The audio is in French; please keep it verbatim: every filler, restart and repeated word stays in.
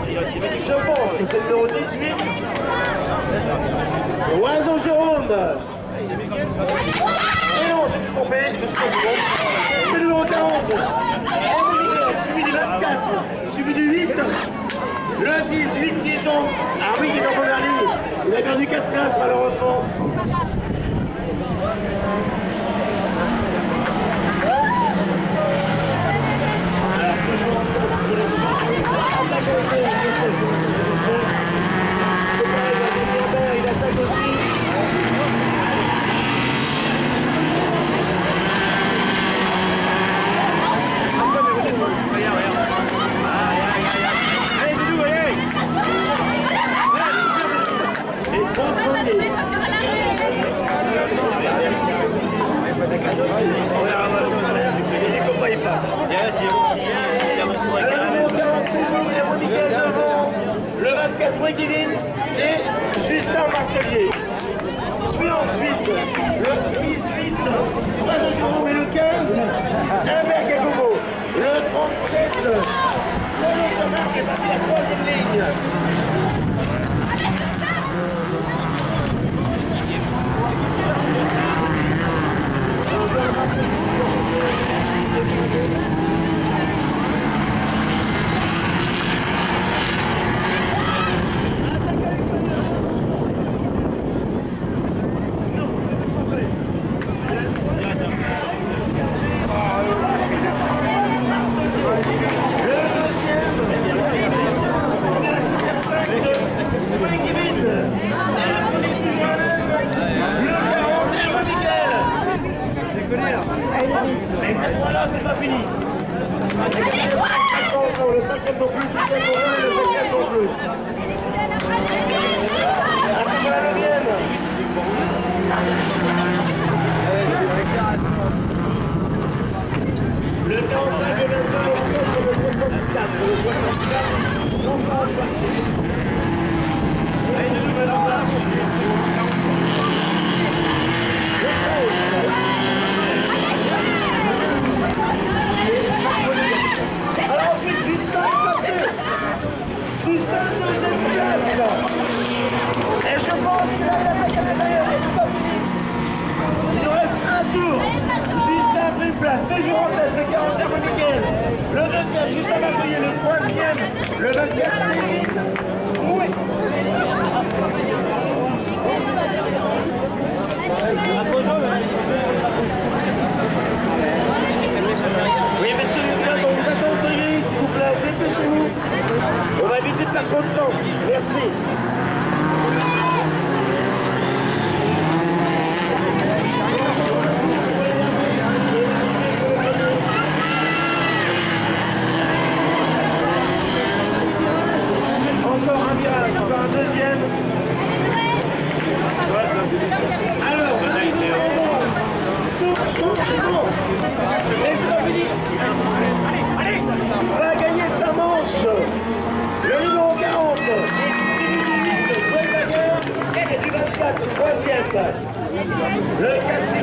Je pense que c'est le numéro dix-huit. Oiseau Jérôme. Et non, j'ai trompé, je suis trompé. C'est le numéro quarante. Suivi du vingt-quatre. Suivi du huit. Le dix-huit qui tombe. Ah oui, il est en première ligne. Il a perdu quatre places malheureusement. Il attaque aussi. Le vingt-quatre Wegivin et Justin Marcelier. Suit ensuite le dix-huit, Oiseau Jérôme et le quinze, Humbert Gagogo. Le trente-sept, Polo Chamard qui est parti la troisième ligne. Mais cette fois-là, c'est pas fini. Le cinquième non plus, le cinquième non plus, le cinquième non plus. Ah, c'est pour la neuvième. Le quarante-cinq, le vingt-deux, le soixante-quatre, le soixante-quatre, l'ensemble. Allez, de nouvelles en place. Le treize. Alors ensuite, Justin est passé. Justin deuxième place. Et je pense que la l'attaque à l'intérieur n'est pas finie. Il nous reste un tour. Justin a pris une place. Toujours en tête, le quarante-quatre Miguel. Le deuxième, Justin Marseillais. Le troisième, le vingt-quatre. Oui. Oui, messieurs, on vous attend au privé, s'il vous plaît, dépêchez-vous. On va éviter de perdre trop de temps. Merci. Encore un virage, encore un deuxième. Alors, c'est bon. Mais c'est pas fini. Va gagner sa manche. Le numéro quarante. C'est du huit, Goldberger. Et du vingt-quatre, troisième. Le quatrième.